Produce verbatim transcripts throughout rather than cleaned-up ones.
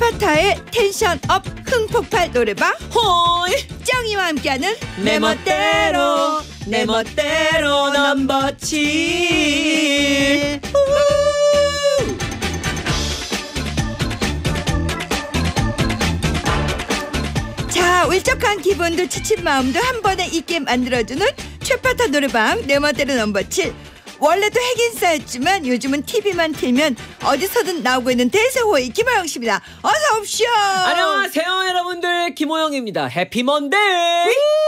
최파타의 텐션업 흥폭발 노래방 호이 쩡이와 함께하는 내 멋대로 내 멋대로 넘버 칠. 자, 울적한 기분도 지친 마음도 한 번에 있게 만들어주는 최파타 노래방 내 멋대로 넘버 칠. 원래도 핵인싸였지만 요즘은 티비만 틀면 어디서든 나오고 있는 대세호의 김호영 씨입니다. 어서 오십시오. 안녕하세요 여러분들, 김호영입니다. 해피 먼데이.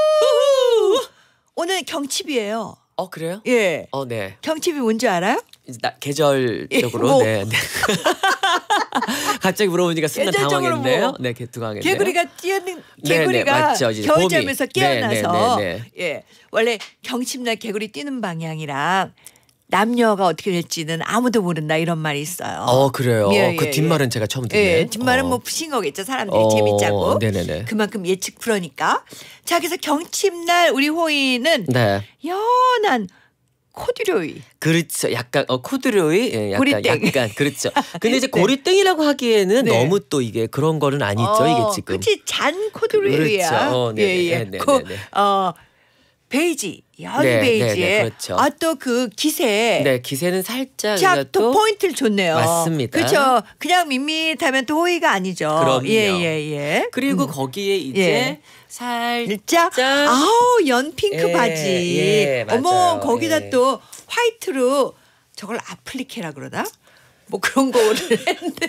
오늘 경칩이에요. 어 그래요? 예. 어 네. 경칩이 뭔지 알아요? 이제 나, 계절적으로 예, 뭐. 네. 네. 갑자기 물어보니까 순간 계절적으로 당황했네요. 뭐. 네, 개투강했네요. 개구리가 뛰는 네, 개구리가 네, 맞죠. 이제 겨울 봄이. 잠에서 깨어나서 네, 네, 네, 네. 예, 원래 경칩날 개구리 뛰는 방향이랑 남녀가 어떻게 될지는 아무도 모른다 이런 말이 있어요. 어 그래요. 예, 그 예, 뒷말은 예. 제가 처음 듣네요. 예, 뒷말은 어. 뭐 푸신 거겠죠. 사람들이 어, 재밌자고. 네네네. 그만큼 예측 불허니까. 자, 그래서 경칩날 우리 호이는 네. 연한 코듀로이. 그렇죠. 약간 어 코드로이 예, 약간 고리땡. 약간 그렇죠. 근데 이제 네. 고리땡이라고 하기에는 네. 너무 또 이게 그런 거는 아니죠. 어, 이게 지금. 그렇지, 잔 코듀로이야. 그렇죠. 어, 네네. 예, 예. 네네. 그, 네네. 어, 베이지, 연 네, 베이지에 네네, 그렇죠. 아, 또 그 기세. 네, 기세는 살짝 자, 우리가 또 또 포인트를 줬네요. 맞습니다. 그렇죠. 그냥 밋밋하면 또 호의가 아니죠. 그럼요. 예, 예, 예. 그리고 음. 거기에 이제 예. 살짝 진짜 아우 연핑크 예, 바지. 예, 어머 맞아요. 거기다 예. 또 화이트로 저걸 아플리케라 그러나? 뭐 그런 거를 했는데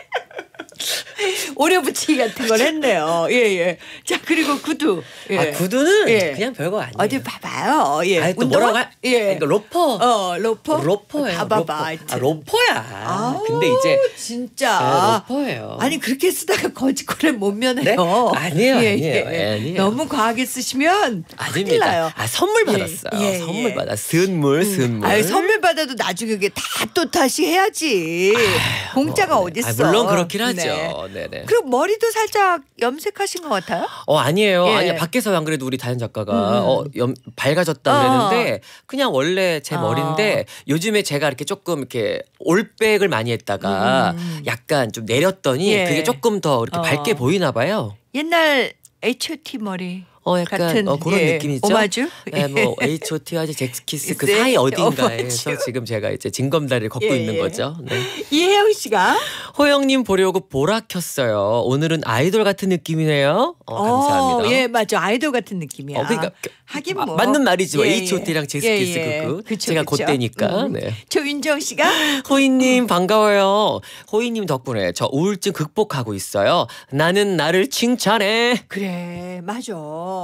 오려 붙이기 같은 걸 했네요. 예, 예. 자, 그리고 구두. 예. 아 구두는 예. 그냥 별거 아니에요. 어디 봐봐요. 예. 아니, 또 운동화? 뭐라고 하? 예. 그러니까 로퍼. 어, 로퍼? 로퍼예요. 봐봐봐. 로퍼. 하여튼. 아, 로퍼야. 아우, 근데 이제 진짜 아, 로퍼예요. 아니 그렇게 쓰다가 거짓거를 못 면해요. 네? 아니에요, 아니에요, 아니에요. 너무 과하게 쓰시면 큰일 나요. 아닙니다. 아 선물 예, 받았어요. 예, 선물 예. 받았. 선물, 선물. 아니 선물 받아도 나중에 그게 다 또 다시 해야지. 공짜가 뭐, 어딨어. 아, 물론 그렇긴 하죠. 네. 네네. 그리고 머리도 살짝 염색하신 것 같아요? 어 아니에요. 예. 아니 밖에서 안 그래도 우리 다현 작가가 음. 어 염, 밝아졌다 어. 그랬는데 그냥 원래 제 어. 머리인데 요즘에 제가 이렇게 조금 이렇게 올백을 많이 했다가 음. 약간 좀 내렸더니 예. 그게 조금 더 이렇게 어. 밝게 보이나 봐요. 옛날 에이치 오 티 머리. 어 약간 같은 어, 그런 예, 느낌이죠. 오마주? 네, 뭐 에이치 오 T와 잭스키스 그 네, 사이 어딘가에서 오마주. 지금 제가 이제 징검다리를 걷고 예, 있는 예. 거죠. 네. 이혜영 씨가 호영님 보려고 보라 켰어요. 오늘은 아이돌 같은 느낌이네요. 어, 감사합니다. 어, 예, 맞아. 아이돌 같은 느낌이야. 어, 그러니까 하긴 마- 뭐 맞는 말이죠. 예, 에이치 오 T랑 잭스키스 예, 예. 그 그. 그쵸, 제가 그쵸. 그때니까. 음. 네. 조윤정 씨가 호이님 반가워요. 호이님 덕분에 저 우울증 극복하고 있어요. 나는 나를 칭찬해. 그래, 맞아. 음.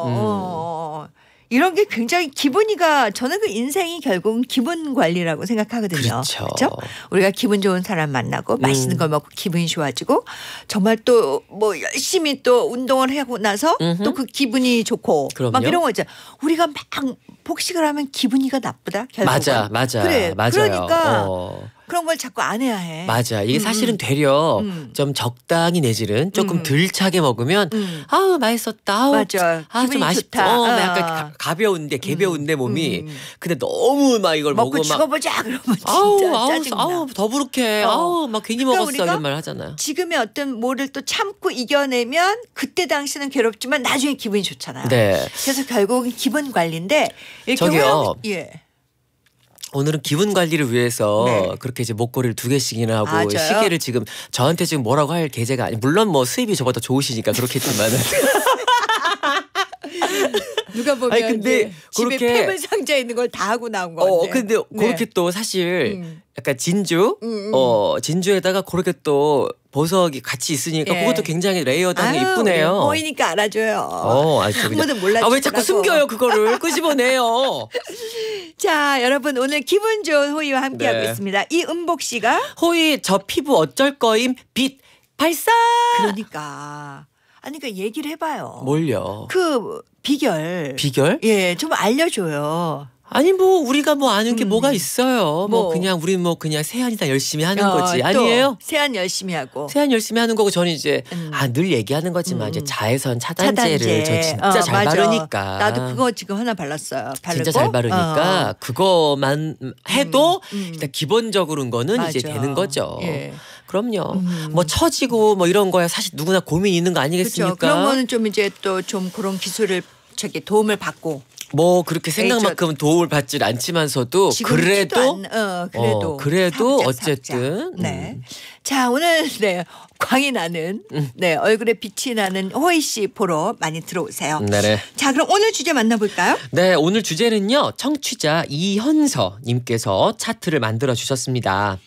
어, 이런 게 굉장히 기분이가 저는 그 인생이 결국은 기분 관리라고 생각하거든요. 그렇죠. 그렇죠? 우리가 기분 좋은 사람 만나고 맛있는 음. 걸 먹고 기분이 좋아지고 정말 또 뭐 열심히 또 운동을 하고 나서 음흠. 또 그 기분이 좋고 그럼요. 막 이런 거 있잖아. 우리가 막 복식을 하면 기분이가 나쁘다. 결국은. 맞아, 맞아, 그래, 맞아요. 그러니까 어. 그런 걸 자꾸 안 해야 해. 맞아. 이게 음, 사실은 음. 되려 음. 좀 적당히 내지는 조금 음. 덜 차게 먹으면 음. 아우 맛있었다. 아우, 맞아. 아, 기분이 좀 아쉽다. 좋다. 어, 아. 약간 가, 가벼운데 개벼운데 몸이. 음. 근데 너무 막 이걸 먹고 먹고 막 죽어보자 그러면 진짜 아우 아우 짜증나. 아우 더부룩해. 어. 아우 막 괜히 그러니까 먹었어 우리가 이런 말 하잖아요. 지금의 어떤 뭐를 또 참고 이겨내면 그때 당시는 괴롭지만 나중에 기분이 좋잖아요. 네. 그래서 결국은 기분 관리인데 이렇게 저기요. 호영, 예. 오늘은 기분 관리를 위해서 네. 그렇게 이제 목걸이를 두 개씩이나 하고 아, 저요? 시계를 지금 저한테 지금 뭐라고 할 계제가 아니 물론 뭐 수입이 저보다 좋으시니까 그렇겠지만은 누가 보면 아니, 근데 이제 집에 그렇게- 폐물 상자에 있는 걸 다 하고 나온 건데. 어 근데 네. 그렇게 또 사실 음. 약간 진주 음, 음. 어 진주에다가 그렇게 또 보석이 같이 있으니까 예. 그것도 굉장히 레이어드하게 아유, 이쁘네요. 보이니까 알아줘요. 어, 아, 저 그냥- 아무도 몰라. 아, 왜 자꾸 숨겨요, 그거를. 끄집어내요. 자, 여러분 오늘 기분 좋은 호이와 함께하고 네. 있습니다. 이은복 씨가 호이, 저 피부 어쩔 거임? 빛 발사! 그러니까 아니 그러니까 얘기를 해봐요. 뭘요? 그 비결. 비결? 예, 좀 알려줘요. 아니 뭐 우리가 뭐 아는 게 음. 뭐가 있어요. 뭐, 뭐. 그냥 우리 뭐 그냥 세안이나 열심히 하는 어, 거지. 또 아니에요? 세안 열심히 하고. 세안 열심히 하는 거고 저는 이제 음. 아 늘 얘기하는 거지만 음. 이제 자외선 차단제를 차단제. 저 진짜 어, 잘 맞아. 바르니까. 나도 그거 지금 하나 발랐어요. 바르고. 진짜 잘 바르니까 어. 그거만 해도 음, 음. 일단 기본적으로는 거는 이제 맞아. 되는 거죠. 예. 그럼요. 음. 뭐 처지고 뭐 이런 거야 사실 누구나 고민이 있는 거 아니겠습니까? 그렇죠. 그런 거는 좀 이제 또 좀 그런 기술을 저기 도움을 받고. 뭐 그렇게 생각만큼 도움을 받질 않지만서도 그래도 않, 어, 그래도 어, 그래도 살짝, 어쨌든 살짝. 네. 음. 자 오늘 네 광이 나는 음. 네 얼굴에 빛이 나는 호이 씨 보러 많이 들어오세요. 네네. 자 그럼 오늘 주제 만나볼까요? 네, 오늘 주제는요. 청취자 이현서 님께서 차트를 만들어 주셨습니다.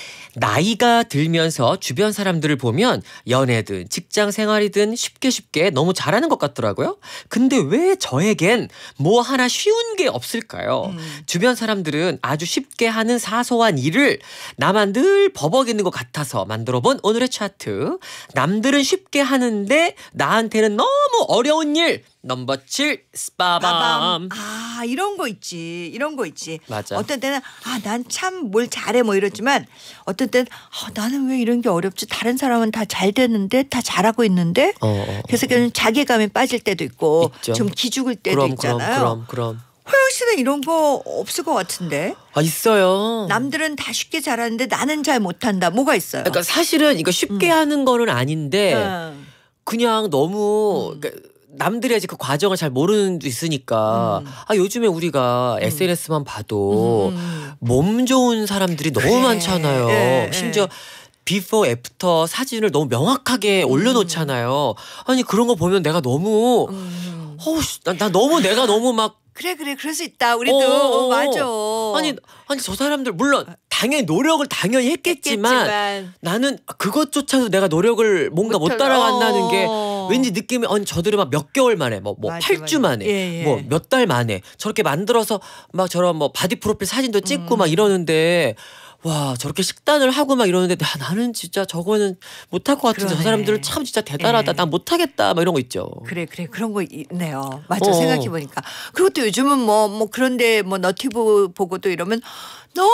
나이가 들면서 주변 사람들을 보면 연애든 직장 생활이든 쉽게 쉽게 너무 잘하는 것 같더라고요. 근데 왜 저에겐 뭐 하나 쉬운 게 없을까요? 음. 주변 사람들은 아주 쉽게 하는 사소한 일을 나만 늘 버벅이는 것 같아서 만들어본 오늘의 차트. 남들은 쉽게 하는데 나한테는 너무 어려운 일. 넘버 칠 스파밤. 빠밤. 아 이런 거 있지 이런 거 있지. 맞아. 어떤 때는 아 난 참 뭘 잘해 뭐 이러지만 어떤 때는 아, 나는 왜 이런 게 어렵지 다른 사람은 다 잘 되는데 다 잘하고 있는데 어, 어. 그래서 그냥 자괴감에 빠질 때도 있고 있죠. 좀 기죽을 때도 그럼 있잖아요. 그럼 그럼 그럼. 호영 씨는 이런 거 없을 것 같은데 아 있어요. 남들은 다 쉽게 잘하는데 나는 잘 못한다 뭐가 있어요? 그러니까 사실은 이거 쉽게 음. 하는 거는 아닌데 음. 그냥 너무 음. 그러니까 남들이 아직 그 과정을 잘 모르는 데 있으니까 음. 아 요즘에 우리가 에스엔에스만 봐도 음. 몸 좋은 사람들이 너무 그래. 많잖아요. 예, 심지어 예. 비포 애프터 사진을 너무 명확하게 올려놓잖아요. 아니 그런 거 보면 내가 너무 음. 어우 나, 나 너무 내가 너무 막 그래 그래 그럴 수 있다 우리도 어, 어, 어, 어. 맞아. 아니 아니 저 사람들 물론 당연히 노력을 당연히 했겠지만, 했겠지만. 나는 그것조차도 내가 노력을 뭔가 못 못할- 따라간다는 게 어. 왠지 느낌이 아니 저들은 막 몇 개월 만에 뭐 뭐 맞아, 팔 주 맞아. 만에 예, 예. 뭐 몇 달 만에 저렇게 만들어서 막 저런 뭐 바디 프로필 사진도 찍고 음. 막 이러는데 와 저렇게 식단을 하고 막 이러는데 나, 나는 진짜 저거는 못할 것 같은데 저 그러네. 사람들은 참 진짜 대단하다. 예. 난 못하겠다 막 이런 거 있죠. 그래 그래 그런 거 있네요. 맞아 어. 생각해 보니까. 그리고 또 요즘은 뭐 뭐 그런데 뭐 너티브 보고도 이러면 너무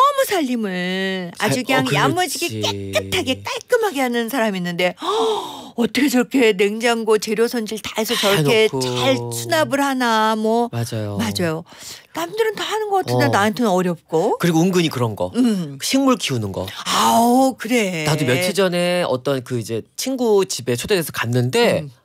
살림을 아주 살- 그냥 어, 그렇지. 야무지게 깨끗하게 깔끔하게 하는 사람이 있는데 허, 어떻게 저렇게 냉장고 재료 손질 다 해서 저렇게 해놓고. 잘 수납을 하나 뭐 맞아요. 맞아요. 남들은 다 하는 것 같은데 어. 나한테는 어렵고. 그리고 은근히 그런 거. 음. 식물 키우는 거. 아우 그래. 나도 며칠 전에 어떤 그 이제 친구 집에 초대돼서 갔는데 음.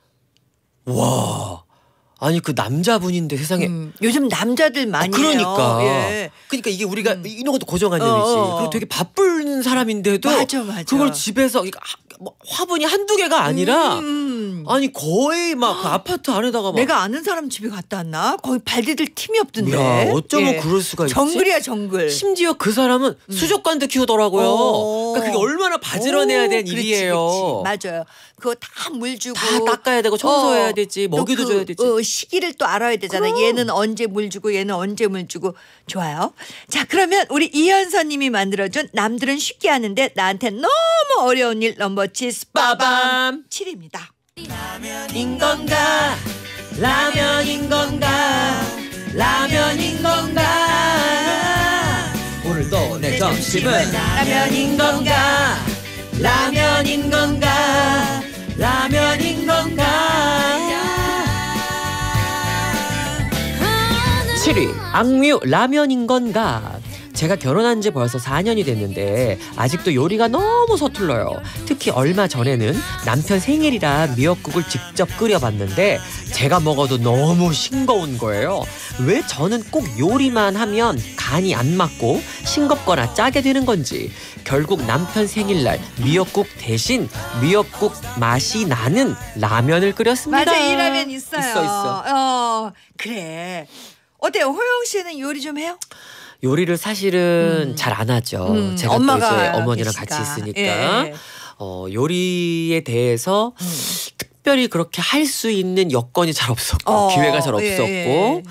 와 아니 그 남자분인데 세상에 음. 요즘 남자들 많이 어, 그러니까 해요. 예. 그러니까 이게 우리가 음. 이런 것도 고정관념이지. 어, 어. 그리고 되게 바쁜 사람인데도 맞아, 맞아. 그걸 집에서 이거 하- 뭐 화분이 한두 개가 아니라 음. 아니 거의 막 그 아파트 안에다가 막 내가 아는 사람 집에 갔다 왔나? 거기 발디딜 틈이 없던데. 야, 어쩌면 예. 그럴 수가 있지? 정글이야 정글. 심지어 그 사람은 수족관도 키우더라고요. 어. 그러니까 그게 얼마나 바지런해야 오, 되는 그렇지, 일이에요. 그렇지. 맞아요. 그거 다 물 주고 다 닦아야 되고 청소해야 어, 되지 또 먹이도 그, 줘야 되지. 어, 시기를 또 알아야 되잖아. 그럼. 얘는 언제 물 주고 얘는 언제 물 주고 좋아요. 자 그러면 우리 이현선님이 만들어준 남들은 쉽게 하는데 나한테 너무 어려운 일 넘버 칠 스파밤 빠밤. 칠입니다. 라면인 건가 라면인 건가 라면인 건가 오늘도 내 점심은 라면인 건가 라면인 건가 라면인 건가 칠 위 악뮤 라면인 건가. 제가 결혼한 지 벌써 사 년이 됐는데 아직도 요리가 너무 서툴러요. 특히 얼마 전에는 남편 생일이라 미역국을 직접 끓여봤는데 제가 먹어도 너무 싱거운 거예요. 왜 저는 꼭 요리만 하면 간이 안 맞고 싱겁거나 짜게 되는 건지. 결국 남편 생일날 미역국 대신 미역국 맛이 나는 라면을 끓였습니다. 맞아 이 라면 있어요. 있어 있어. 어, 그래. 어때요? 호영 씨는 요리 좀 해요? 요리를 사실은 음. 잘 안 하죠. 음, 제가 엄마가 또 이제 어머니랑 계시니까. 같이 있으니까 예. 어, 요리에 대해서 음. 특별히 그렇게 할 수 있는 여건이 잘 없었고 어, 기회가 잘 예, 없었고 예.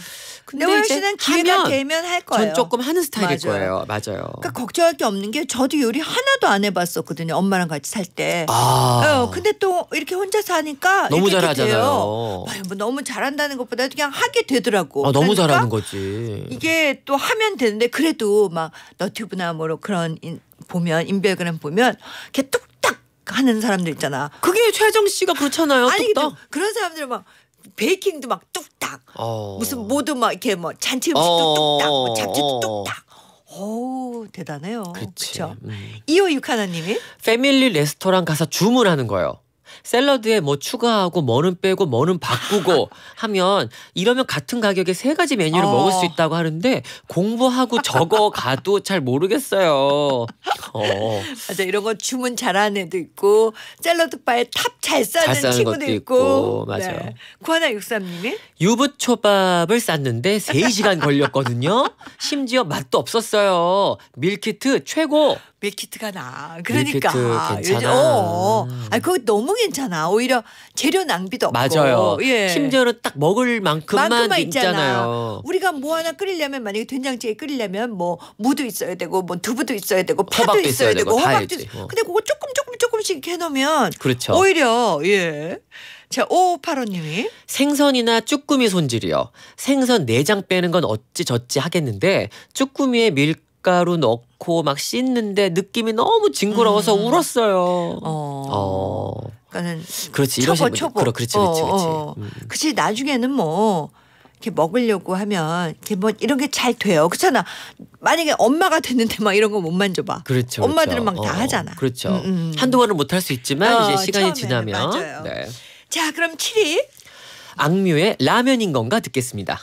근데 내호영 이제 씨는 기회가 하면 되면 할 거예요. 전 조금 하는 스타일일 맞아요. 거예요. 맞아요. 그러니까 걱정할 게 없는 게 저도 요리 하나도 안 해봤었거든요. 엄마랑 같이 살 때. 아, 어, 근데 또 이렇게 혼자 사니까 너무 이렇게 잘하잖아요. 돼요. 아유, 뭐 너무 잘한다는 것보다 그냥 하게 되더라고. 아, 너무 그러니까 잘하는 거지. 이게 또 하면 되는데 그래도 막 너튜브나 뭐로 그런 인, 보면 인별그램 보면 이렇게 뚝딱 하는 사람들 있잖아. 그게 최정 씨가 그렇잖아요. 아니 근데 뚝딱. 그런 사람들은 막 베이킹도 막 뚝딱 어. 무슨 뭐도 막 이렇게 뭐 잔치 음식도 어. 뚝딱 뭐 잡채도 어. 뚝딱. 오 대단해요. 그치. 그렇죠. 음. 이오육 하나님이 패밀리 레스토랑 가서 주문하는 거예요. 샐러드에 뭐 추가하고 뭐는 빼고 뭐는 바꾸고 하면 이러면 같은 가격에 세 가지 메뉴를 어. 먹을 수 있다고 하는데 공부하고 적어 가도 잘 모르겠어요. 어. 맞아 이런 거 주문 잘하는 애도 있고 샐러드 바에 탑 잘 잘 싸는 싸는 친구도 것도 있고. 있고. 맞아요. 네. 구하나육삼님이 유부초밥을 쌌는데 세 시간 걸렸거든요. 심지어 맛도 없었어요. 밀키트 최고. 밀키트가 나. 그러니까 밀키트 괜찮아. 요즘, 어, 아 그거 너무 괜찮아. 오히려 재료 낭비도 없고. 맞아요. 예. 심지어는 딱 먹을 만큼만 만큼만 있잖아요. 있잖아. 우리가 뭐 하나 끓이려면 만약에 된장찌개 끓이려면 뭐 무도 있어야 되고 뭐 두부도 있어야 되고 파도 호박도 있어야 있어야 되고 되고 다 호박도 해야지. 있... 어. 근데 그거 조금 조금 조금씩 이렇게 해놓으면 그렇죠. 오히려 예. 자 오오팔오님이 생선이나 쭈꾸미 손질이요. 생선 내장 빼는 건 어찌 저찌 하겠는데 쭈꾸미에 밀가루 넣고 막 씻는데 느낌이 너무 징그러워서 음. 울었어요. 어. 어. 그러니까는 그렇지. 초보, 이러신 분들. 초보. 그렇, 그렇지, 그렇지, 어, 그렇지. 어. 음. 그치 나중에는 뭐 이렇게 먹으려고 하면 이렇게 뭐 이런 게 잘 돼요. 그렇잖아. 만약에 엄마가 됐는데 막 이런 거 못 만져봐. 그렇죠. 엄마들은 그렇죠. 막 다 어, 하잖아. 그렇죠. 음, 음. 한두 번은 못할 수 있지만 어, 이제 시간이 처음에는 지나면. 맞아요. 네. 자 그럼 칠 위. 악뮤의 라면인 건가 듣겠습니다.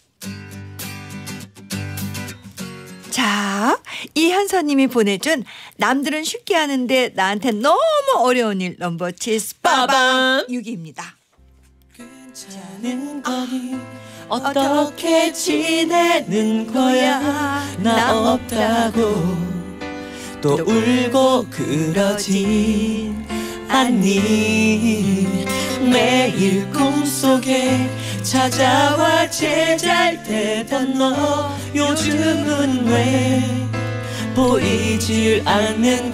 자 이현서님이 보내준 남들은 쉽게 하는데 나한테 너무 어려운 일 넘버 칠 빠밤 빠밤. 육 위입니다. 괜찮은 거니 어떻게 지내는 거야 나 없다고 또 울고 그러진 않니 매일 꿈속에 찾아와 제잘되던 너 요즘은 왜 보이질 않는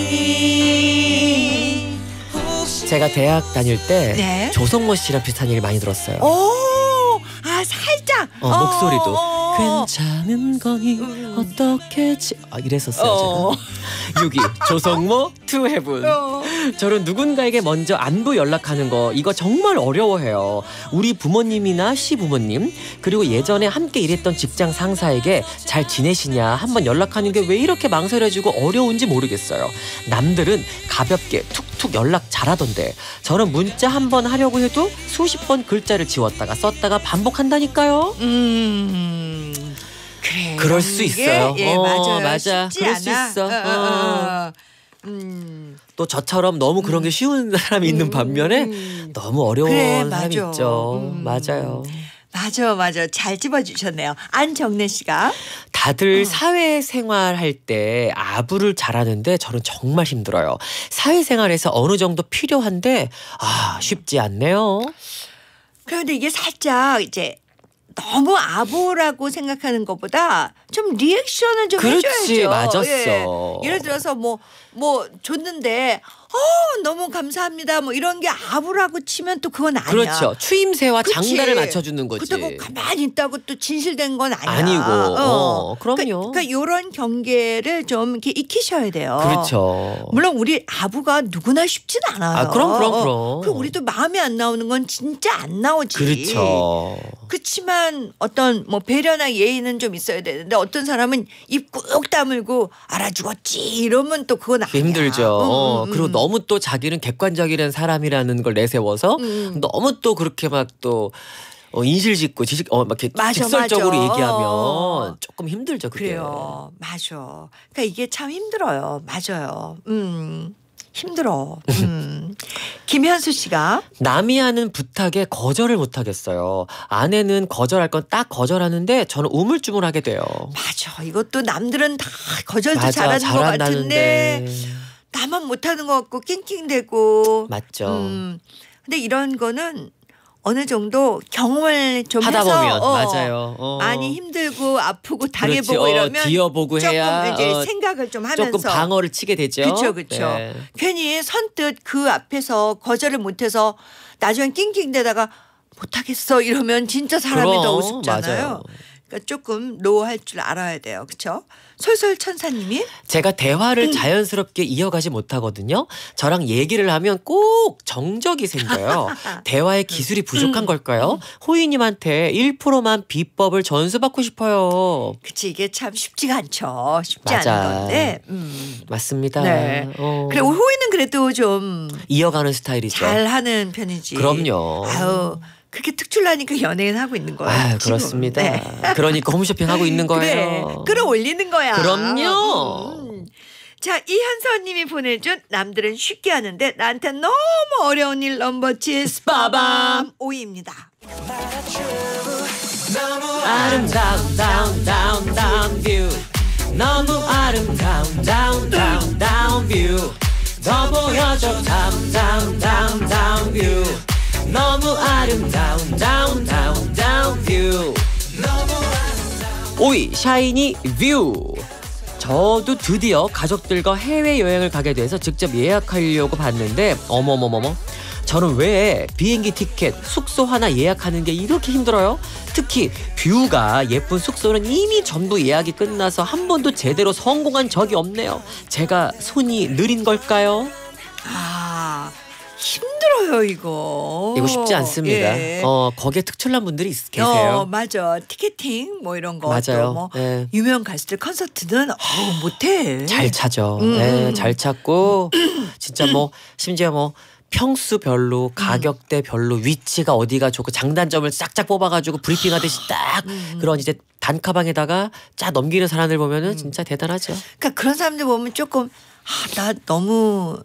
거니 제가 대학 다닐 때 네. 조성모 씨랑 비슷한 얘기를 많이 들었어요. 오, 아 살짝 어, 목소리도 어, 어. 괜찮은 거니 음. 어떻게 지... 아, 이랬었어요 어. 제가. 육 위 조성모 투 헤븐. 어. 저는 누군가에게 먼저 안부 연락하는 거 이거 정말 어려워해요. 우리 부모님이나 시부모님 그리고 예전에 함께 일했던 직장 상사에게 잘 지내시냐 한번 연락하는 게 왜 이렇게 망설여지고 어려운지 모르겠어요. 남들은 가볍게 툭툭 연락 잘하던데 저는 문자 한 번 하려고 해도 수십 번 글자를 지웠다가 썼다가 반복한다니까요. 음 그래 그럴 수 있어요. 예 어, 맞아요. 맞아. 쉽지 그럴 수 않아. 있어. 어, 어, 어. 음. 또 저처럼 너무 그런 게 쉬운 사람이 있는 음, 반면에 음. 너무 어려운 그래, 사람이 맞아. 있죠. 음. 맞아요. 맞아 맞아 잘 집어주셨네요. 안정래 씨가 다들 어. 사회생활 할 때 아부를 잘하는데 저는 정말 힘들어요. 사회생활에서 어느 정도 필요한데 아 쉽지 않네요. 그런데 이게 살짝 이제 너무 아부라고 생각하는 것보다 좀 리액션을 좀 그렇지, 해줘야죠. 맞았어. 예. 예를 들어서 뭐 뭐 줬는데 어 너무 감사합니다 뭐 이런 게 아부라고 치면 또 그건 아니야. 그렇죠. 추임새와 그치. 장단을 맞춰주는 거지. 그렇다고 가만히 있다고 또 진실된 건 아니야. 아니고, 어, 그럼요. 그러니까 이런 경계를 좀 이렇게 익히셔야 돼요. 그렇죠. 물론 우리 아부가 누구나 쉽진 않아요. 아, 그럼, 그럼, 어, 그럼. 그 우리도 마음에 안 나오는 건 진짜 안 나오지. 그렇죠. 그렇지만 어떤 뭐 배려나 예의는 좀 있어야 되는데 어떤 사람은 입 꾹 다물고 알아주었지 이러면 또 그건 아니야. 힘들죠. 음, 어, 음, 그리고 음. 너무 또 자기는 객관적이라는 사람이라는 걸 내세워서 음. 너무 또 그렇게 막 또 어, 인실짓고 지식 어, 막 이렇게 맞아, 직설적으로 맞아. 얘기하면 어. 조금 힘들죠. 그게. 그래요. 맞아. 그러니까 이게 참 힘들어요. 맞아요. 음. 힘들어. 음. 김현수 씨가 남이 하는 부탁에 거절을 못 하겠어요. 아내는 거절할 건 딱 거절하는데 저는 우물쭈물하게 돼요. 맞아. 이것도 남들은 다 거절도 맞아, 잘하는 것 잘한다는데. 같은데 나만 못하는 것 같고 낑낑대고. 맞죠. 음. 근데 이런 거는 어느 정도 경험을 좀 하다 해서 보면 어, 맞아요. 어. 많이 힘들고 아프고 그렇지. 당해보고 어, 이러면 뒤어보고 조금 해야 이제 어, 생각을 좀 하면서 조금 방어를 치게 되죠. 그렇죠, 그렇죠. 네. 괜히 선뜻 그 앞에서 거절을 못해서 나중에 낑낑대다가 못하겠어 이러면 진짜 사람이 그럼, 더 우습잖아요. 맞아요. 그러니까 조금 노할 줄 알아야 돼요, 그렇죠? 솔솔 천사님이 제가 대화를 음. 자연스럽게 이어가지 못하거든요. 저랑 얘기를 하면 꼭 정적이 생겨요. 대화의 기술이 부족한 음. 걸까요? 호이님한테 일 퍼센트만 비법을 전수받고 싶어요. 그치 이게 참 쉽지가 않죠. 쉽지 맞아. 않은 건데. 음. 맞습니다. 네. 어. 그래 호이는 그래도 좀 이어가는 스타일이죠. 잘하는 편이지. 그럼요. 아유 그렇게 특출나니까 연예인 하고 있는 거예요. 아유, 지금. 그렇습니다. 네. 그러니까 홈쇼핑 하고 있는 거예요. 그래 끌어올리는 거야. 그럼요. 음. 자 이현서님이 보내준 남들은 쉽게 하는데 나한테 너무 어려운 일 넘버 칠 스파밤 오이입니다. 아름다운 다운 다운 다운 뷰 너무 아름다운 다운 다운 다운 뷰 더 보여줘 다운 다운 다운 다운 뷰 너무 아름다운 다운 다운 다운 뷰 오이 샤이니 뷰 저도 드디어 가족들과 해외여행을 가게 돼서 직접 예약하려고 봤는데 어머머머머 저는 왜 비행기 티켓, 숙소 하나 예약하는 게 이렇게 힘들어요? 특히 뷰가 예쁜 숙소는 이미 전부 예약이 끝나서 한 번도 제대로 성공한 적이 없네요. 제가 손이 느린 걸까요? 아 힘들어요 이거. 이거 쉽지 않습니다. 예. 어 거기에 특출난 분들이 있, 계세요. 어, 맞아. 티켓팅 뭐 이런 거. 맞아요. 또 뭐 네. 유명 가수들 콘서트는 어, 못해. 잘 찾죠. 음. 네, 잘 찾고 진짜 뭐 심지어 뭐 평수별로 가격대별로 위치가 어디가 좋고 장단점을 싹쫙 뽑아가지고 브리핑하듯이 딱 그런 이제 단가방에다가 쫙 넘기는 사람들 보면은 진짜 대단하죠. 그러니까 그런 사람들 보면 조금 아, 나 너무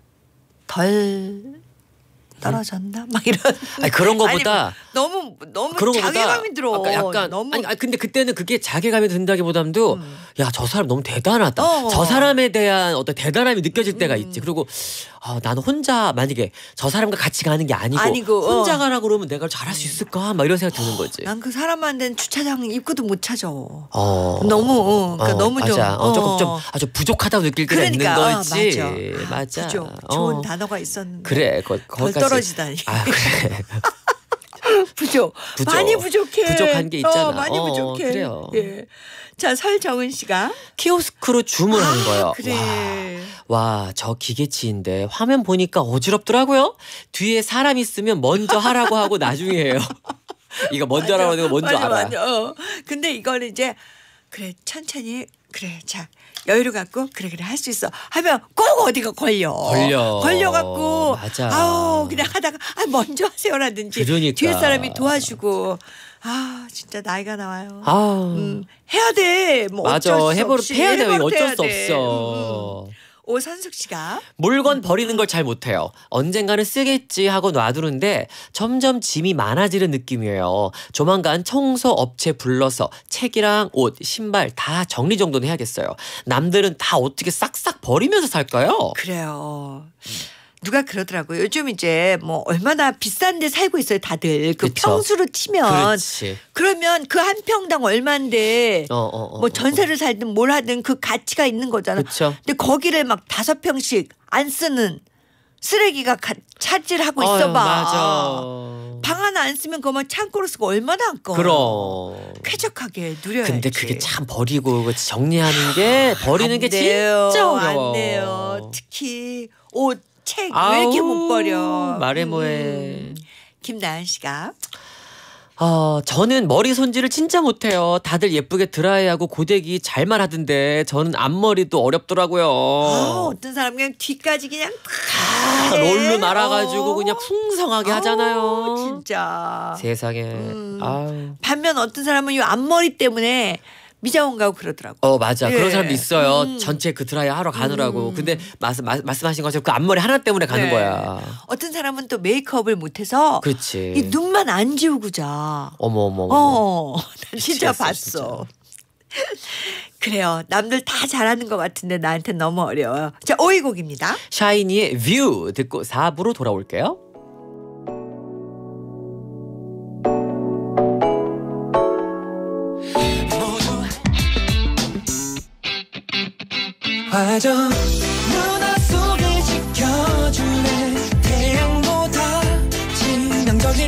덜 떨어졌나 막 이런. 아니 그런 거보다 아니, 너무 너무 그런 거보다 자괴감이 들어. 아까 약간 너무 아니, 아니 근데 그때는 그게 자괴감이 든다기보다도 음. 야 저 사람 너무 대단하다. 어. 저 사람에 대한 어떤 대단함이 느껴질 때가 있지. 그리고 아, 나는 혼자 만약에 저 사람과 같이 가는 게 아니고, 아니고, 혼자 어. 가라 그러면 내가 잘할 수 있을까? 막 이런 생각 드는 거지. 난 그 사람한테는 주차장 입구도 못 찾아. 어. 너무 어, 그러니까 어, 너무 맞아. 좀 어, 조금 좀 어. 아주 부족하다고 느낄 때가 그러니까 있는 어, 거지. 맞아. 맞아. 부족. 어. 좋은 단어가 있었는데. 그래. 거, 덜 거기까지. 떨어지다니. 아 그래. 부족. 부족. 많이 부족해. 부족한 게 있잖아. 어, 많이 어, 부족해. 그래요. 예. 자 설정은 씨가 키오스크로 주문하는 거예요. 아, 그래. 와, 저 기계치인데 화면 보니까 어지럽더라고요. 뒤에 사람 있으면 먼저 하라고 하고 나중에 해요. 이거 먼저 하라고 하는 거 먼저 맞아, 알아. 맞아. 어. 근데 이거는 이제 그래 천천히 그래 자 여유를 갖고 그래 그래 할 수 있어 하면 꼭 어디가 걸려 걸려. 걸려갖고 맞아. 아우 그냥 하다가 아 먼저 하세요라든지 그러니까. 뒤에 사람이 도와주고 아 진짜 나이가 나와요. 아, 음, 해야 돼. 뭐 맞아. 어쩔 수 해버릇 없이 해야 돼. 해버릇 어쩔 해야 수 돼. 없어. 음, 음. 오선숙 씨가 물건 버리는 걸 잘 못해요. 언젠가는 쓰겠지 하고 놔두는데 점점 짐이 많아지는 느낌이에요. 조만간 청소 업체 불러서 책이랑 옷, 신발 다 정리정돈 해야겠어요. 남들은 다 어떻게 싹싹 버리면서 살까요? 그래요. 누가 그러더라고요. 요즘 이제 뭐 얼마나 비싼 데 살고 있어요, 다들. 그 그쵸. 평수로 치면 그렇지. 그러면 그 한 평당 얼마인데 어, 어, 어, 뭐 어. 전세를 살든 뭘 하든 그 가치가 있는 거잖아. 그쵸. 근데 거기를 막 다섯 평씩 안 쓰는 쓰레기가 가, 차지하고 어휴, 있어봐. 맞아. 방 하나 안 쓰면 그만 창고로 쓰고 얼마나 아까워. 그럼. 쾌적하게 누려야지. 근데 그게 참 버리고 그 정리하는 게 버리는 게 돼요. 진짜 어려워. 안 돼요. 특히 옷, 책 왜 이렇게 못 버려. 말해 뭐해. 음. 김나연 씨가 어, 저는 머리 손질을 진짜 못해요. 다들 예쁘게 드라이하고 고데기 잘만 하던데 저는 앞머리도 어렵더라고요. 아, 어떤 사람 그냥 뒤까지 그냥 다 롤로 말아가지고 어. 그냥 풍성하게 하잖아요. 아우, 진짜. 세상에. 음. 아유. 반면 어떤 사람은 이 앞머리 때문에 미장원 가고 그러더라고. 어 맞아. 예. 그런 사람도 있어요. 음. 전체 그 드라이 하러 가느라고. 음. 근데 말씀, 말, 말씀하신 것처럼 그 앞머리 하나 때문에 가는 네. 거야. 어떤 사람은 또 메이크업을 못해서 그렇지. 이 눈만 안 지우고 자. 어머 어머 어머. 어, 난 진짜 미치겠어, 봤어. 그래요. 남들 다 잘하는 것 같은데 나한테 너무 어려워요. 자, 오이곡입니다. 샤이니의 뷰 듣고 사 부로 돌아올게요. 화정 누나 속을 지켜줄래 태양보다 치명적인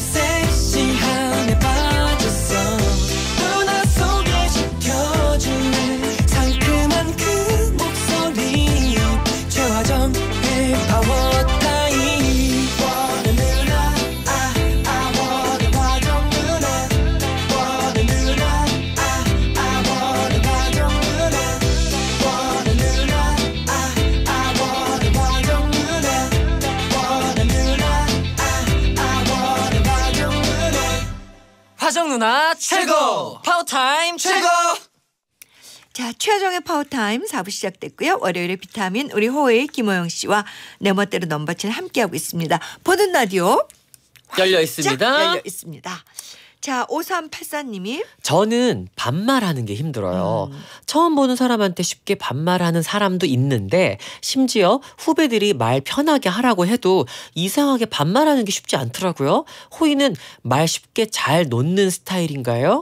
섹시함에 빠졌어 누나 속을 지켜줄래 상큼한 그 목소리 최화정의 파워타임 원해 누나 아, 아 원해 화정 누나 원해 누나 아, 아 원해 화정 누나 원해 누나 아, 아 원해 화정 누나 원해 누나 아, 아 원해 화정 누나 화정 누나 최고! 파워타임 최고! 자, 최하정의 파워타임 사 부 시작됐고요. 월요일에 비타민 우리 호의 김호영 씨와 내 멋대로 넘버칠 함께하고 있습니다. 보는 라디오 열려 있습니다. 열려 있습니다. 자, 오삼팔사 님이 저는 반말하는 게 힘들어요. 음. 처음 보는 사람한테 쉽게 반말하는 사람도 있는데 심지어 후배들이 말 편하게 하라고 해도 이상하게 반말하는 게 쉽지 않더라고요. 호이는 말 쉽게 잘 놓는 스타일인가요?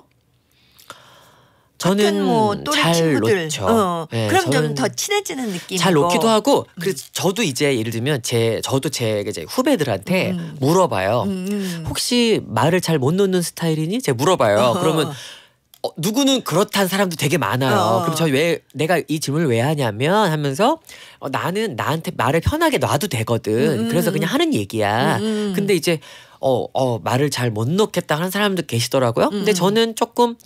저는 뭐 또래 잘 친구들 놓죠. 어, 네, 그럼 좀 저는 더 친해지는 느낌이고 잘 놓기도 하고 그래서 저도 이제 예를 들면 제 저도 제 이제 후배들한테 음. 물어봐요. 음. 혹시 말을 잘 못 놓는 스타일이니? 제가 물어봐요. 어허. 그러면 어, 누구는 그렇다는 사람도 되게 많아요. 어. 그럼 저 왜 내가 이 질문을 왜 하냐면 하면서 어, 나는 나한테 말을 편하게 놔도 되거든. 음. 그래서 그냥 하는 얘기야. 음. 근데 이제 어, 어 말을 잘 못 놓겠다 하는 사람도 계시더라고요. 근데 음. 저는 조금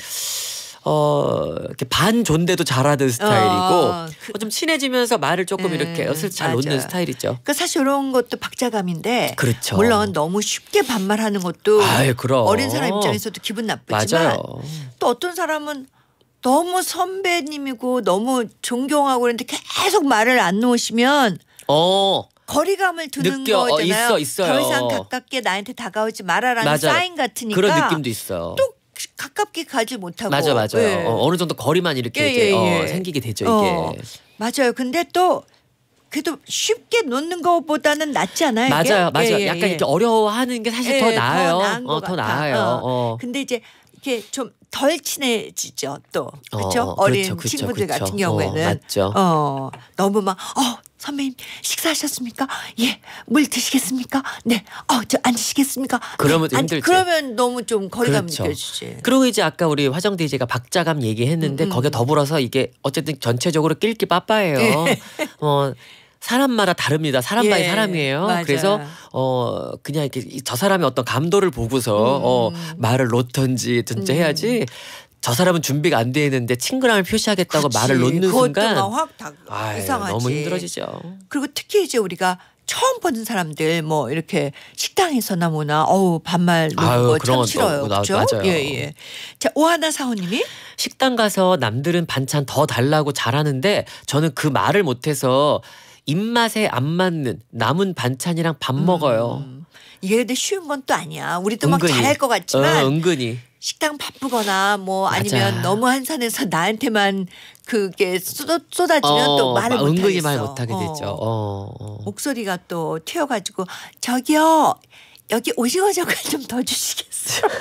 어 이렇게 반 존대도 잘하는 스타일이고 어, 그- 어, 좀 친해지면서 말을 조금 네, 이렇게 엿을 잘 맞아요. 놓는 스타일이죠. 그 사실 이런 것도 박자감인데 그렇죠. 물론 너무 쉽게 반말하는 것도 아이, 그럼. 어린 사람 입장에서도 기분 나쁘지만 맞아요. 또 어떤 사람은 너무 선배님이고 너무 존경하고 그런데 계속 말을 안 놓으시면 어. 거리감을 두는 느껴. 어, 거잖아요. 있어, 있어요. 더 이상 가깝게 나한테 다가오지 말아라는 맞아요. 사인 같으니까 그런 느낌도 있어. 또 가깝게 가지 못하고 맞아 맞아요. 예. 어, 어느 정도 거리만 이렇게 예, 이제 예, 어, 예. 생기게 되죠 이게. 어, 맞아요. 근데 또 그래도 쉽게 놓는 것보다는 낫지 않아요? 이게? 맞아요, 맞아요. 예, 예, 약간 예. 이렇게 어려워하는 게 사실 예, 더 나아요. 더 나은 것 어, 더 같아. 나아요. 어. 어. 근데 이제 이렇게 좀 덜 친해지죠 또 그렇죠? 어, 어린 그렇죠, 그렇죠, 친구들 그렇죠. 같은 경우에는 어, 맞죠. 어, 너무 막 어, 선배님 식사하셨습니까? 예, 물 드시겠습니까? 네, 어, 저 앉으시겠습니까? 그러면 네, 앉- 힘들지. 그러면 너무 좀 거리감 그렇죠. 느껴지지. 그리고 이제 아까 우리 화정 디제이가 박자감 얘기했는데 음, 음. 거기에 더불어서 이게 어쨌든 전체적으로 낄기 빠빠예요. 어. 사람마다 다릅니다. 사람 바이 예, 사람이에요. 맞아요. 그래서 어 그냥 이렇게 이- 저 사람의 어떤 감도를 보고서 음. 어 말을 놓던지 진짜 음. 해야지. 저 사람은 준비가 안 돼 있는데 친근함을 표시하겠다고 그치. 말을 놓는 그것도 순간 막 확 다 아유, 이상하지. 너무 힘들어지죠. 그리고 특히 이제 우리가 처음 보는 사람들 뭐 이렇게 식당에서나 뭐나 어우 반말 아유, 놓는 거 그런 참 건 싫어요. 또 나- 그렇죠? 맞아요. 예, 예. 자, 오하나 사호님이 식당 가서 남들은 반찬 더 달라고 잘하는데 저는 그 말을 못해서 입맛에 안 맞는 남은 반찬이랑 밥 먹어요. 음, 이게 근데 쉬운 건 또 아니야. 우리도 막 은근히. 잘할 것 같지만 어, 은근히. 식당 바쁘거나 뭐 아니면 맞아. 너무 한산해서 나한테만 그게 쏟, 쏟아지면 어, 또 말을 막 못 은근히 하겠어. 말 못하게 어. 되죠. 어, 어. 목소리가 또 튀어가지고 저기요 여기 오징어 젓갈 좀 더 주시겠어요?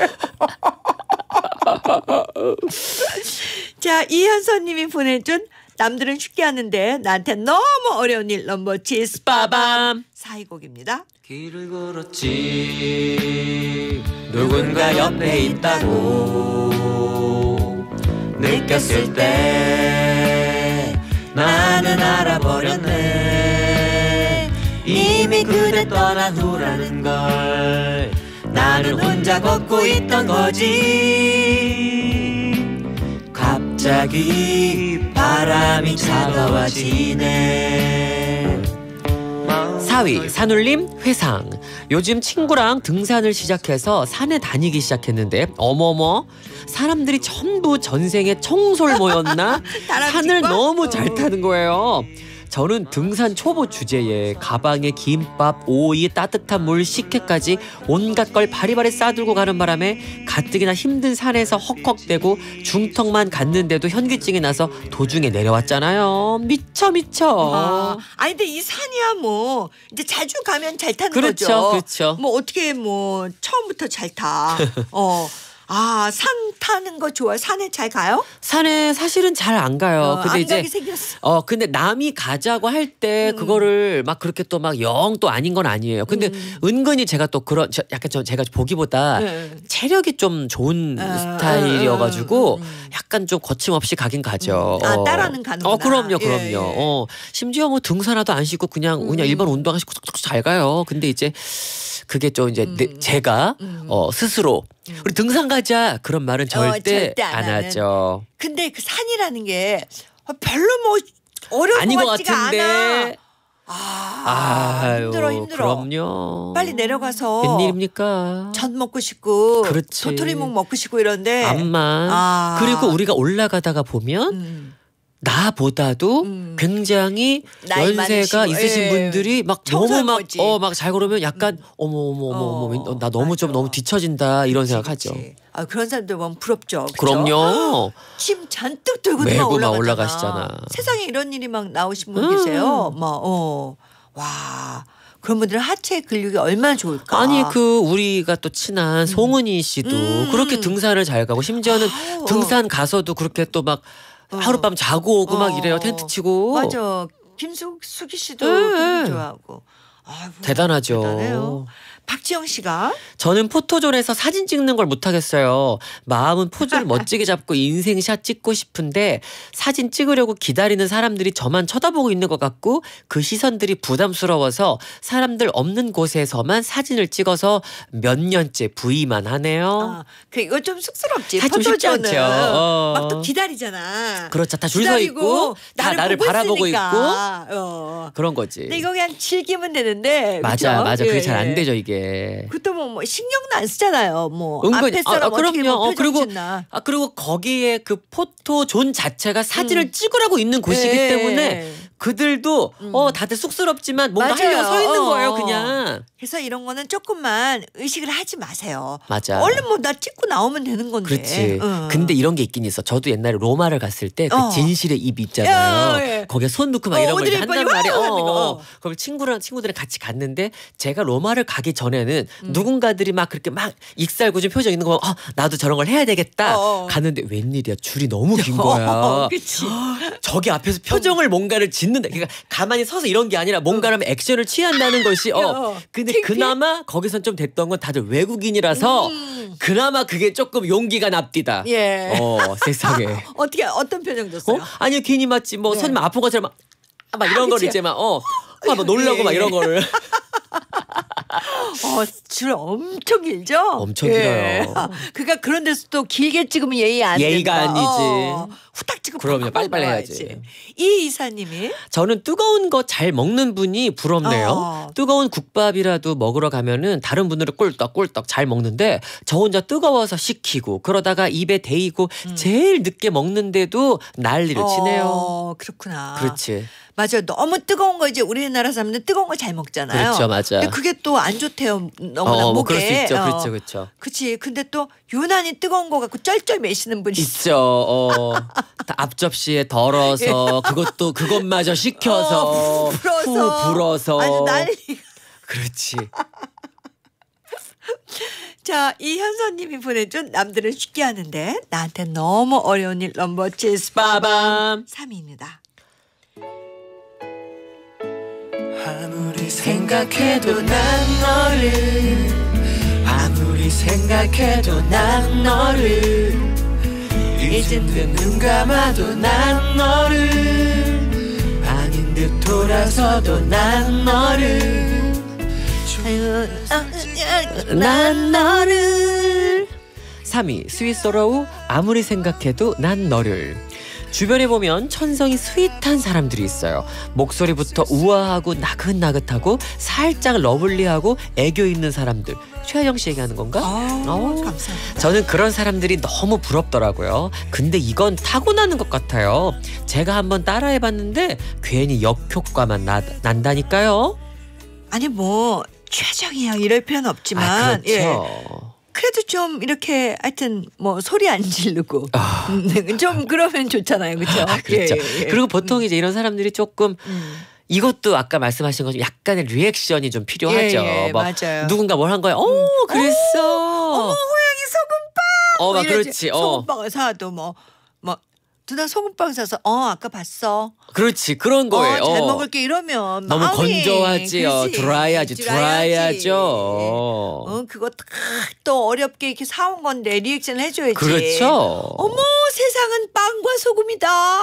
자, 이현선님이 보내준 남들은 쉽게 하는데 나한테 너무 어려운 일 넘버 치스 빠밤 사이곡입니다. 길을 걸었지 누군가 옆에 있다고 느꼈을 때 나는 알아버렸네 이미 그대 떠난 후라는 걸 나는 혼자 걷고 있던 거지 갑자기 바람이 차가워지네. 사 위 산울림 회상. 요즘 친구랑 등산을 시작해서 산에 다니기 시작했는데 어머머 사람들이 전부 전생에 청솔 모였나 산을 다람쥐과? 너무 잘 어. 타는 거예요. 저는 등산 초보 주제에 가방에 김밥, 오이, 따뜻한 물, 식혜까지 온갖 걸 바리바리 싸들고 가는 바람에 가뜩이나 힘든 산에서 헉헉대고 중턱만 갔는데도 현기증이 나서 도중에 내려왔잖아요. 미쳐 미쳐. 아, 아니 근데 이 산이야 뭐 이제 자주 가면 잘 타는 그렇죠, 거죠. 그렇죠. 뭐 어떻게 뭐 처음부터 잘 타. 어. 아, 산 타는 거 좋아. 산에 잘 가요? 산에 사실은 잘 안 가요. 어, 근데 안 이제 가게 생겼어. 어 근데 남이 가자고 할 때 음. 그거를 막 그렇게 또 막 영 또 아닌 건 아니에요. 근데 음. 은근히 제가 또 그런 저 약간 저 제가 보기보다 네. 체력이 좀 좋은 아, 스타일이어가지고 음, 음, 음. 약간 좀 거침없이 가긴 가죠. 음. 아, 어. 따라는 가는구나. 어 그럼요, 예, 그럼요. 예. 어 심지어 뭐 등산 하나도 안 신고 그냥 그냥 음. 일반 운동화 신고 쏙쏙 잘 가요. 근데 이제 그게 좀 이제 내- 음. 제가 음. 어 스스로 음. 우리 등산 가자 그런 말은 절대, 절대 안 안 하는. 하죠. 근데 그 산이라는 게 별로 뭐 어려운 아닌 것 것 같지가 않아. 같은데. 아, 아유, 힘들어 힘들어. 그럼요. 빨리 내려가서 웬일입니까? 전 먹고 싶고 그렇지. 도토리묵 먹고 싶고 이런데 암만. 아. 그리고 우리가 올라가다가 보면 음. 나보다도 음. 굉장히 나이 연세가 많으시고, 있으신 예. 분들이 막 너무 청소할 막 거지. 어 막 잘 걸으면 약간 어머 어머 어머 어, 어머 나 너무 좀 맞아. 너무 뒤처진다 이런 그치, 생각하죠. 그치. 아, 그런 사람들 보면 부럽죠. 그쵸? 그럼요. 침 잔뜩 들고 메고 막 올라가잖아. 올라가시잖아. 세상에 이런 일이 막 나오신 분 음. 계세요. 막 어. 와. 그런 분들은 하체 근육이 얼마나 좋을까. 아니 그 우리가 또 친한 송은이 씨도 음. 그렇게 등산을 잘 가고 심지어는 아우. 등산 가서도 그렇게 또 막 어. 하룻밤 자고 오고 막 어. 이래요. 텐트 치고. 맞아. 김숙이 씨도 네. 근육 좋아하고. 아이고, 대단하죠. 대단해요. 박지영 씨가 저는 포토존에서 사진 찍는 걸 못하겠어요. 마음은 포즈를 멋지게 잡고 인생샷 찍고 싶은데 사진 찍으려고 기다리는 사람들이 저만 쳐다보고 있는 것 같고 그 시선들이 부담스러워서 사람들 없는 곳에서만 사진을 찍어서 몇 년째 부위만 하네요. 아, 그 이거 좀 쑥스럽지. 사실 좀 쉽지 포토존은 않죠. 어. 막 또 기다리잖아. 그렇죠. 다 줄 서 있고 다 나를 보고 바라보고 있으니까. 어. 그런 거지. 근데 이거 그냥 즐기면 되는데. 맞아, 그쵸? 맞아. 그게 예, 잘 안 예. 되죠 이게. 그것도 뭐, 뭐 신경도 안 쓰잖아요. 뭐 은근히 앞에 사람 아, 아, 어떻게 그럼요. 뭐 어, 표정 그리고 짓나. 아 그리고 거기에 그 포토존 자체가 사진을 찍으라고 있는 곳이기 예. 때문에 그들도 음. 어 다들 쑥스럽지만 뭔가 맞아요. 하려고 서 있는 어, 거예요 어. 그냥. 그래서 이런 거는 조금만 의식을 하지 마세요. 맞아. 얼른 뭐 나 찍고 나오면 되는 건데. 그렇지. 어. 근데 이런 게 있긴 있어. 저도 옛날에 로마를 갔을 때 그 어. 진실의 입 있잖아요. 야, 예. 거기에 손 넣고 막 어, 이런 걸 오드리 이제 한단 헵번이 말이에요. 와! 어, 하는 거. 어. 그럼 친구랑 친구들이랑 같이 갔는데 제가 로마를 가기 전에는 음. 누군가들이 막 그렇게 막 익살구준 표정 있는 거 보면 아, 나도 저런 걸 해야 되겠다. 어. 갔는데 웬일이야 줄이 너무 긴 거야. 어, 그치. 저기 앞에서 표정을 뭔가를 짓는다. 그러니까 가만히 서서 이런 게 아니라 뭔가를 하면 액션을 취한다는 것이 어. 어. 근데 창피해? 그나마 거기선 좀 됐던 건 다들 외국인이라서 음. 그나마 그게 조금 용기가 납디다. 예. 어 세상에. 어떻게 어떤 표정 줬어요? 어? 아니요 괜히 맞지 뭐 네. 손이 막 아픈 것처럼 막, 아, 막 이런 아, 걸 그치. 이제 막 어. 막, 막 놀라고 예, 막 예. 이런 거를 어, 줄 엄청 길죠? 엄청 길어요. 그러니까 그런 데서 또 길게 찍으면 예의 안 예의가 된다. 아니지. 어, 후딱 찍고 그럼요, 팍팍 빨리빨리 나와야지. 해야지. 이 이사님이 저는 뜨거운 거 잘 먹는 분이 부럽네요. 어. 뜨거운 국밥이라도 먹으러 가면은 다른 분들은 꿀떡꿀떡 잘 먹는데 저 혼자 뜨거워서 식히고 그러다가 입에 데이고 제일 늦게 먹는데도 난리를 치네요. 음. 어, 그렇구나. 그렇지. 맞아요. 너무 뜨거운 거 이제 우리나라 사람들은 뜨거운 거 잘 먹잖아요. 그렇죠, 맞아. 근데 그게 또 안 좋대요. 너무나 어, 뭐 목에. 그럴 수 있죠. 어. 그렇죠, 그렇죠. 그치. 근데 또 유난히 뜨거운 거 갖고 쩔쩔 매시는 분이 있어. 있죠. 어, 다 앞접시에 덜어서 그것도 그것마저 식혀서 어, 불어서. 후 불어서 아주 난리. 그렇지. 자, 이현서님이 보내준 남들은 쉽게 하는데 나한테 너무 어려운 일 넘버 칠 빠밤. 삼 위입니다. 아무리 생각해도 난 너를 아무리 생각해도 난 너를 잊은 듯 눈 감아도 난 너를 아닌 듯 돌아서도 난 너를 난 너를 삼 위 스윗소로우 아무리 생각해도 난 너를. 주변에 보면 천성이 스윗한 사람들이 있어요. 목소리부터 우아하고 나긋나긋하고 살짝 러블리하고 애교 있는 사람들. 최하영 씨 얘기하는 건가? 아, 어. 감사합니다. 저는 그런 사람들이 너무 부럽더라고요. 근데 이건 타고나는 것 같아요. 제가 한번 따라해봤는데 괜히 역효과만 나, 난다니까요. 아니 뭐 최정이야 이럴 필요는 없지만 아, 그렇죠. 예. 그래도 좀 이렇게 하여튼 뭐 소리 안 지르고 아. 음, 좀 그러면 좋잖아요, 그렇죠? 아, 그렇죠. 예, 예. 그리고 보통 이제 이런 사람들이 조금 음. 이것도 아까 말씀하신 것처럼 약간의 리액션이 좀 필요하죠. 예, 예, 막 맞아요. 누군가 뭘 한 거예요. 어, 그랬어. 어머 호영이 소금빵. 어, 막 이러지. 그렇지. 어. 소금빵을 사도 뭐 뭐 누나 소금빵 사서 어 아까 봤어. 그렇지. 그런 거예요. 어, 잘 어. 먹을게 이러면 너무 마음이, 건조하지. 어, 그치? 드라이하지. 드라이하지. 드라이하죠. 어. 어, 그거 딱 또 어렵게 이렇게 사온 건데 리액션 해줘야지. 그렇죠. 어머 세상은 빵과 소금이다.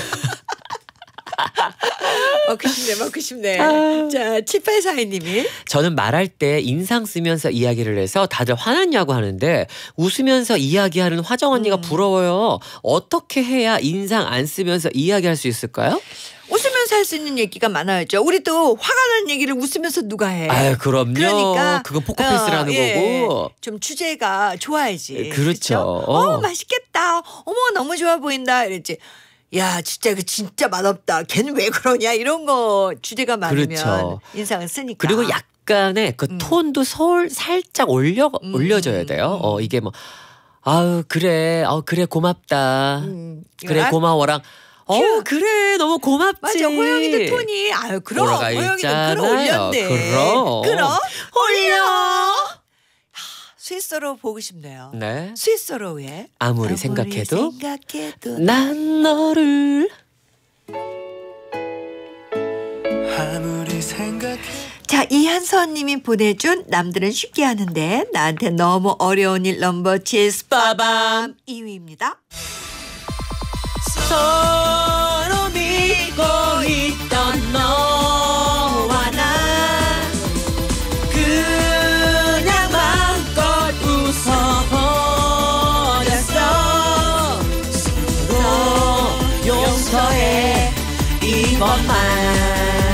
먹고 싶네 먹고 싶네. 아. 자 칠팔사이님이 저는 말할 때 인상 쓰면서 이야기를 해서 다들 화났냐고 하는데 웃으면서 이야기하는 화정 언니가 음. 부러워요. 어떻게 해야 인상 안 쓰면서 이야기할 수 있을까요? 웃으면서 할 수 있는 얘기가 많아야죠. 우리도 화가 나는 얘기를 웃으면서 누가 해. 아유 그럼요. 그러니까 그건 포커페이스라는 어, 예. 거고. 좀 주제가 좋아야지. 그렇죠. 그쵸? 어. 어. 맛있겠다. 어머 너무 좋아 보인다. 이랬지. 야 진짜 그 진짜 맛없다. 걔는 왜 그러냐 이런 거 주제가 많으면 그렇죠. 인상을 쓰니까. 그리고 약간의 그 음. 톤도 서울 살짝 올려 음. 올려줘야 돼요. 어 이게 뭐 아우 그래, 어 그래 고맙다. 음. 그래 아, 고마워랑. 어 큐. 그래 너무 고맙지. 맞아 호영이도 톤이 아유 그럼 올라가 호영이도 있잖아요. 끌어올렸네. 그럼. 끌어 올려. 스위스로 보고 싶네요. 네. 스위스로의 아무리 생각해도 생각해도 난 너를 아무리 생각해 자 이한선님이 보내준 남들은 쉽게 하는데 나한테 너무 어려운 일 넘버 칠 스파밤 이 위입니다. 서로 믿고 있던 너와 나 그냥 마음껏 웃어버렸어. 서로 용서해 이번만.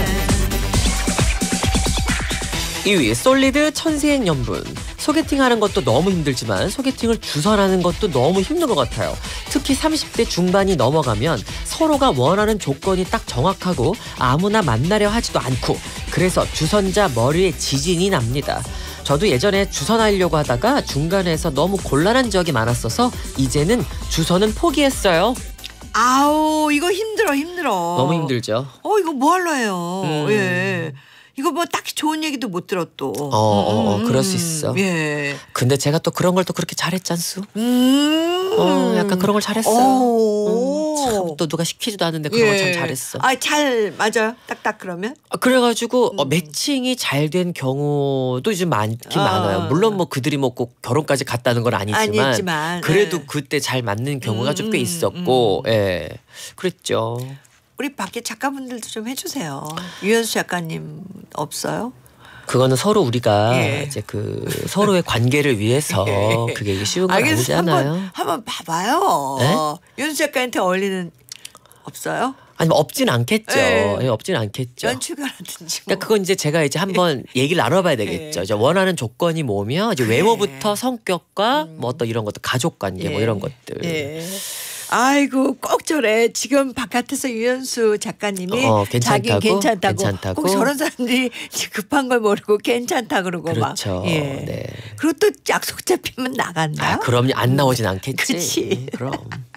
이 위 솔리드 천생의 연분. 소개팅하는 것도 너무 힘들지만 소개팅을 주선하는 것도 너무 힘든 것 같아요. 특히 삼십 대 중반이 넘어가면 서로가 원하는 조건이 딱 정확하고 아무나 만나려 하지도 않고 그래서 주선자 머리에 지진이 납니다. 저도 예전에 주선하려고 하다가 중간에서 너무 곤란한 적이 많았어서 이제는 주선은 포기했어요. 아우 이거 힘들어 힘들어. 너무 힘들죠. 어 이거 뭐 할라 해요. 음. 예. 이거 뭐 딱히 좋은 얘기도 못 들어 또. 어, 어, 어, 그럴 수 있어. 예. 근데 제가 또 그런 걸 또 그렇게 잘했잖수. 음. 어, 약간 그런 걸 잘했어. 오. 음, 참 또 누가 시키지도 않는데 그런 걸 참 예. 잘했어. 아, 잘 맞아요. 딱딱 그러면. 아, 그래가지고 어, 음. 매칭이 잘 된 경우도 요즘 많긴 아. 많아요. 물론 뭐 그들이 뭐 꼭 결혼까지 갔다는 건 아니지만, 아니지만, 그래도 예. 그때 잘 맞는 경우가 좀 꽤 음, 있었고, 음. 예, 그랬죠. 우리 밖에 작가분들도 좀 해주세요. 유현수 작가님 없어요? 그거는 서로 우리가 예. 이제 그 서로의 관계를 위해서 예. 그게 이게 쉬운 건 알겠어. 아니잖아요. 한번 한번 봐봐요. 네? 유현수 작가한테 어울리는 없어요? 아니 뭐 없진 않겠죠. 예. 예, 없진 않겠죠. 연출가라든지. 뭐. 그러니까 그건 이제 제가 이제 한번 얘기를 나눠봐야 되겠죠. 예. 이제 원하는 조건이 뭐며 이제 그래. 외모부터 성격과 뭐 어떤 이런 것들, 가족 관계 뭐 예. 이런 것들. 예. 아이고 꼭 저래. 지금 바깥에서 유현수 작가님이 어, 자기 괜찮다고? 괜찮다고. 괜찮다고? 꼭 저런 사람들이 급한 걸 모르고 괜찮다 그러고 그렇죠. 막. 예. 네. 그리고 또 약속 잡히면 나간다. 아, 그럼요. 안 나오진 않겠지. 그치. 음, 그럼.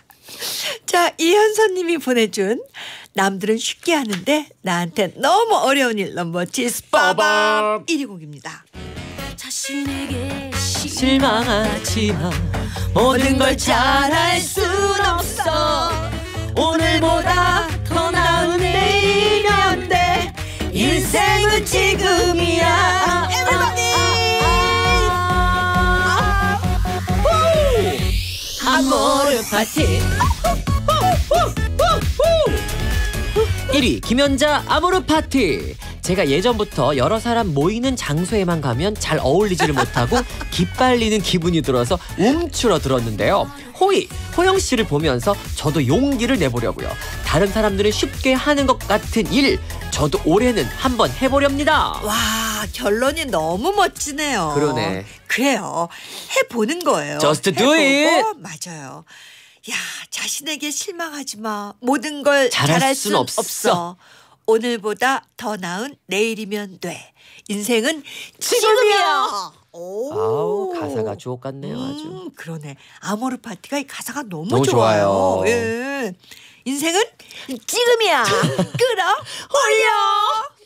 자 이현선님이 보내준 남들은 쉽게 하는데 나한테 너무 어려운 일 넘버 치스빠밤 일 위 곡입니다. 자신에게 실망하지마. 모든 걸 잘할 순 없어. 오늘보다 더 나은 내일이면 돼. 인생은 지금이야. 아모르 파티. 일 위 김연자 아모르 파티. 제가 예전부터 여러 사람 모이는 장소에만 가면 잘 어울리지를 못하고 기빨리는 기분이 들어서 움츠러 들었는데요. 호이, 호영 씨를 보면서 저도 용기를 내보려고요. 다른 사람들은 쉽게 하는 것 같은 일, 저도 올해는 한번 해보렵니다. 와 결론이 너무 멋지네요. 그러네. 그래요. 해보는 거예요. Just do 해보고, it. 맞아요. 야 자신에게 실망하지 마. 모든 걸 잘할 잘할 순 순 없어. 없어. 오늘보다 더 나은 내일이면 돼. 인생은 지금이야. 오. 아우 가사가 주옥 같네요 아주. 음, 그러네. 아모르 파티가 이 가사가 너무, 너무 좋아요. 좋아요. 예. 인생은 지금이야. 끌어 올려.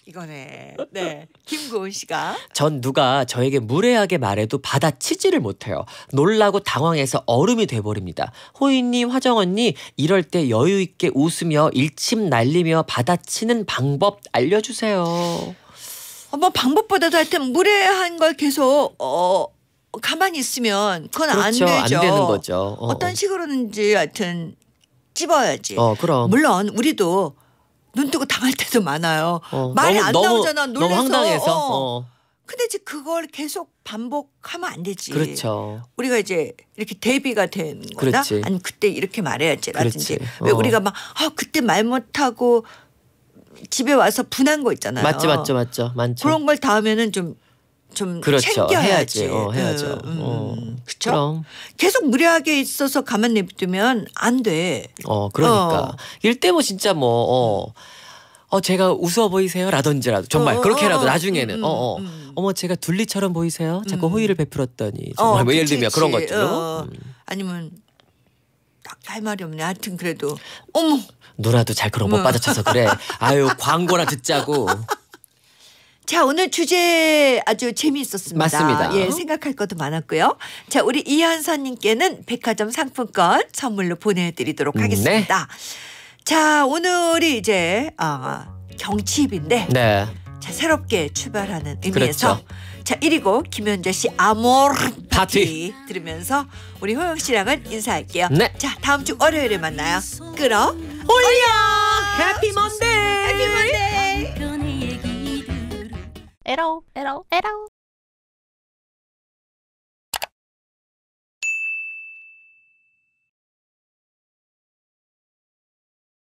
이거네. 네. 김고은 씨가. 전 누가 저에게 무례하게 말해도 받아치지를 못해요. 놀라고 당황해서 얼음이 돼버립니다. 호이님, 화정언니 이럴 때 여유 있게 웃으며 일침 날리며 받아치는 방법 알려주세요. 어, 뭐 방법보다도 하여튼 무례한 걸 계속 어 가만히 있으면 그건 그렇죠. 안 되죠. 안 되는 거죠. 어, 어떤 식으로든지 하여튼 찝어야지. 어 그럼. 물론 우리도 눈 뜨고 당할 때도 많아요. 어, 말이 너무, 안 너무, 나오잖아. 놀라서. 너무 황당해서. 어. 어. 근데 이제 그걸 계속 반복하면 안 되지. 그렇죠. 우리가 이제 이렇게 대비가 된 거다. 그렇지. 아니 그때 이렇게 말해야지라든지. 그렇지. 왜 어. 우리가 막 아, 그때 말 못하고 집에 와서 분한 거 있잖아요. 맞죠, 맞죠, 맞죠. 많죠. 그런 걸 다음에는 좀 좀 그렇죠. 챙겨야지. 해야지. 어, 해야죠. 음, 어. 그렇죠. 그럼. 계속 무례하게 있어서 가만 냅두면 안 돼. 어, 그러니까. 어. 일 때 뭐 진짜 뭐, 어, 어, 제가 우스워 보이세요? 라든지라도. 정말 어, 그렇게라도 어, 어. 나중에는. 음, 어, 어. 음. 어머, 제가 둘리처럼 보이세요? 자꾸 음. 호의를 베풀었더니. 정말 뭐 예를 그치, 들면 그런 그치. 것들로. 어. 음. 아니면 딱 할 말이 없네. 하여튼 그래도 어머. 누나도 잘 그런 못 뭐. 받아쳐서 그래. 아유, 광고나 듣자고. 자, 오늘 주제 아주 재미있었습니다. 맞습니다. 예, 생각할 것도 많았고요. 자, 우리 이한선님께는 백화점 상품권 선물로 보내드리도록 음, 하겠습니다. 자, 오늘이 이제 아, 경칩인데 네. 자, 새롭게 출발하는 의미에서 그렇죠. 자, 일 위 곡 김현자 씨 아모르 파티, 파티. 들으면서 우리 호영 씨랑은 인사할게요. 네. 자, 다음 주 월요일에 만나요. 끌어 올려! 해피 먼데이! 해피 먼데이. 편의 얘기들 에라오 에라오 에라오